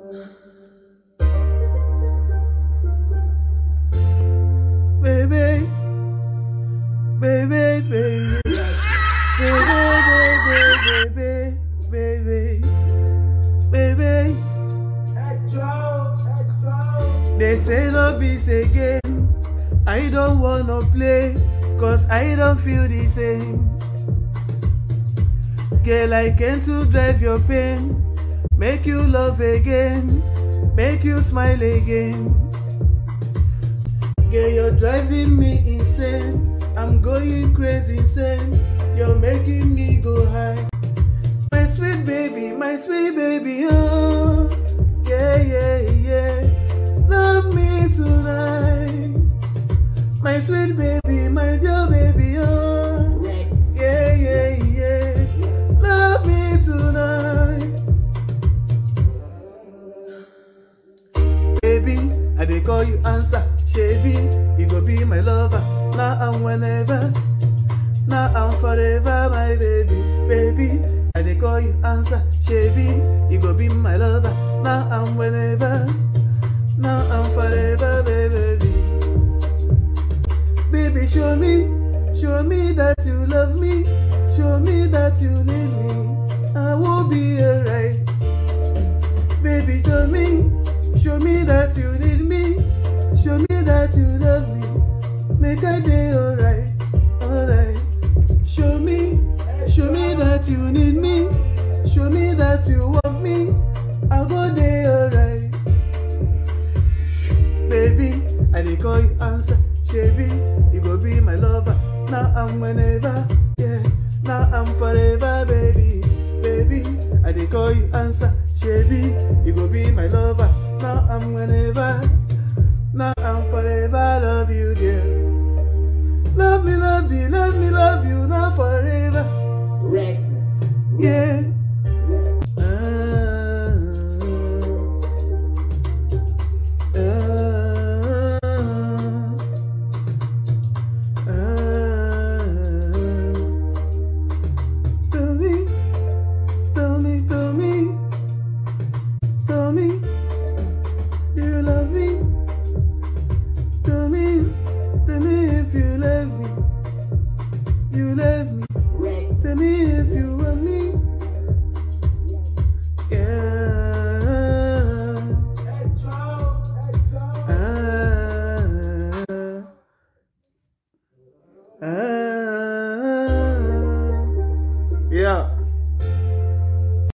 Baby, baby, baby, baby, baby, baby. They say love is a game. I don't wanna play, cause I don't feel the same. Girl, I came to drive your pain, make you love again, make you smile again. Girl, you're driving me insane, I'm going crazy insane, you're making me go high. My sweet baby, oh, yeah, yeah, yeah, love me tonight. My sweet baby, my dear baby, oh, yeah, yeah, yeah, love me tonight. Baby, I dey call you answer, Shabby, you go be my lover, now and whenever, now and forever, my baby, baby. I dey call you answer, Shabby, you go be my lover, now and whenever, now and forever, baby. Baby, show me that you love me, show me that you need me, I will be alright. Baby, show me that you need me, show me that you love me, make a day alright, alright. Show me that you need me, show me that you want me, I'll go there alright. Baby, I dey call you answer, Shabby, you go be my lover, now and whenever, yeah, now and forever, baby, baby. I dey call you answer, Shabby, you go be my lover, now and whenever, now and forever, love you, girl. Love me, love you, love me, love you, now forever. Right. Yeah.